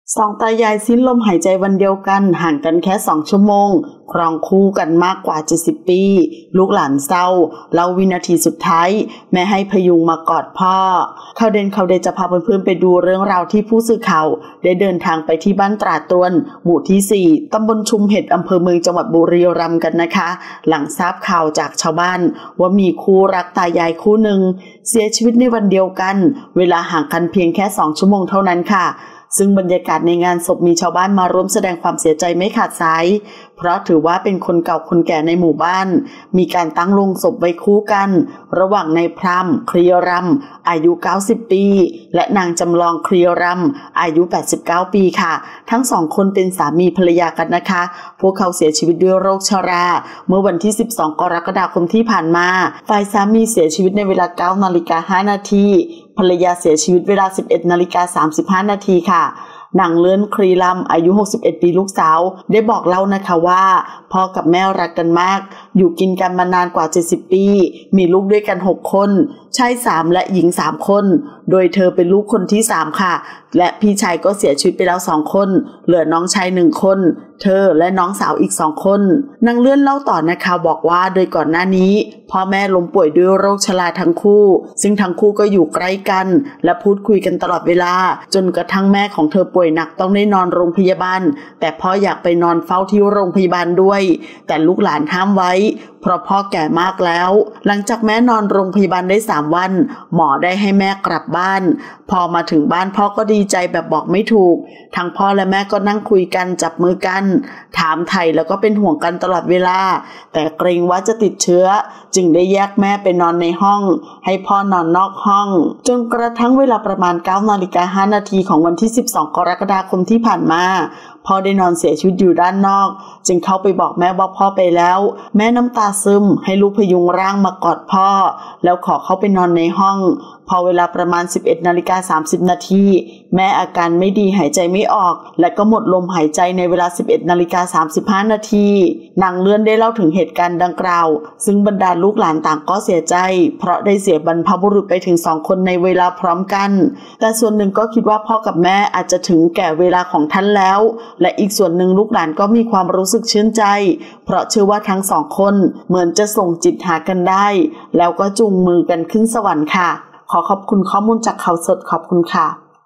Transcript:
สองตายายสิ้นลมหายใจวันเดียวกันห่างกันแค่2 ชั่วโมงครองคู่กันมากกว่า70 ปีลูกหลานเศร้าเล่าวินาทีสุดท้ายแม่ให้พยุงมากอดพ่อข่าวเด่นจะพาเพื่อนๆไปดูเรื่องราวที่ผู้สื่อข่าวได้เดินทางไปที่บ้านตราดตวนหมู่ที่4ตำบลชุมเห็ดอำเภอเมืองจังหวัดบุรีรัมย์กันนะคะหลังทราบข่าวจากชาวบ้านว่ามีคู่รักตายายคู่หนึ่งเสียชีวิตในวันเดียวกันเวลาห่างกันเพียงแค่2 ชั่วโมงเท่านั้นค่ะซึ่งบรรยากาศในงานศพมีชาวบ้านมาร่วมแสดงความเสียใจไม่ขาดสายเพราะถือว่าเป็นคนเก่าคนแก่ในหมู่บ้านมีการตั้งโลงศพไว้คู่กันระหว่างนายพรำเคลียรำอายุ90 ปีและนางจำลองเคลียรำอายุ89 ปีค่ะทั้ง2 คนเป็นสามีภรรยากันนะคะพวกเขาเสียชีวิตด้วยโรคชราเมื่อวันที่12 กรกฎาคมที่ผ่านมาฝ่ายสามีเสียชีวิตในเวลา 9:05 น.ภรรยาเสียชีวิตเวลา 11:35 น.ค่ะนางเลื่อนครีลำอายุ61 ปีลูกสาวได้บอกเล่านะคะว่าพ่อกับแม่รักกันมากอยู่กินกันมานานกว่า70 ปีมีลูกด้วยกัน6 คนชาย3และหญิง3 คนโดยเธอเป็นลูกคนที่3ค่ะและพี่ชายก็เสียชีวิตไปแล้ว2 คนเหลือน้องชาย1 คนเธอและน้องสาวอีก2 คนนางเลื่อนเล่าต่อนะคะบอกว่าโดยก่อนหน้านี้พ่อแม่ล้มป่วยด้วยโรคชราทั้งคู่ซึ่งทั้งคู่ก็อยู่ใกล้กันและพูดคุยกันตลอดเวลาจนกระทั่งแม่ของเธอป่วยหนักต้องได้นอนโรงพยาบาลแต่พ่ออยากไปนอนเฝ้าที่โรงพยาบาลด้วยแต่ลูกหลานห้ามไว้เพราะพ่อแก่มากแล้วหลังจากแม่นอนโรงพยาบาลได้3 วันหมอได้ให้แม่กลับบ้านพอมาถึงบ้านพ่อก็ดีใจแบบบอกไม่ถูกทั้งพ่อและแม่ก็นั่งคุยกันจับมือกันถามไถ่แล้วก็เป็นห่วงกันตลอดเวลาแต่เกรงว่าจะติดเชื้อจึงได้แยกแม่ไปนอนในห้องให้พ่อนอนนอกห้องจนกระทั่งเวลาประมาณ 9:05 น.ของวันที่12 กรกฎาคมที่ผ่านมาพ่อได้นอนเสียชีวิตอยู่ด้านนอกจึงเข้าไปบอกแม่ว่าพ่อไปแล้วแม่น้ำตาซึมให้ลูกพยุงร่างมากอดพ่อแล้วขอเข้าไปนอนในห้องพอเวลาประมาณ 11:30 น.แม่อาการไม่ดีหายใจไม่ออกและก็หมดลมหายใจในเวลา 11:35 น.นางเลื่อนได้เล่าถึงเหตุการณ์ดังกล่าวซึ่งบรรดาลูกหลานต่างก็เสียใจเพราะได้เสียบรรพบุรุษไปถึง2 คนในเวลาพร้อมกันแต่ส่วนหนึ่งก็คิดว่าพ่อกับแม่อาจจะถึงแก่เวลาของท่านแล้วและอีกส่วนหนึ่งลูกหลานก็มีความรู้สึกชื่นใจเพราะเชื่อว่าทั้ง2 คนเหมือนจะส่งจิตหากันได้แล้วก็จูงมือกันขึ้นสวรรค์ค่ะขอขอบคุณข้อมูลจากข่าวสดขอบคุณค่ะ